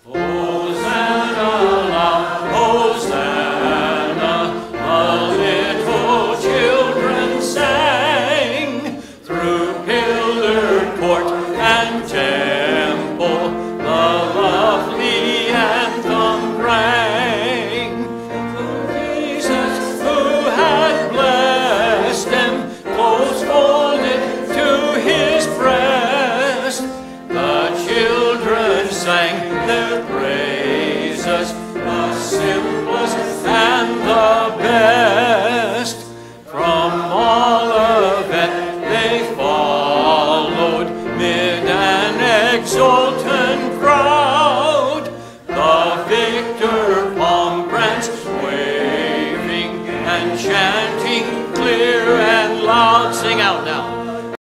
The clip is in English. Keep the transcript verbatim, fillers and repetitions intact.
Hosanna, Hosanna, the little children sang through pillared court and temple. The lovely anthem rang. Jesus, who had blessed them, close folded to his breast. The children sang their praises, the simplest and the best. From Olivet they followed mid an exultant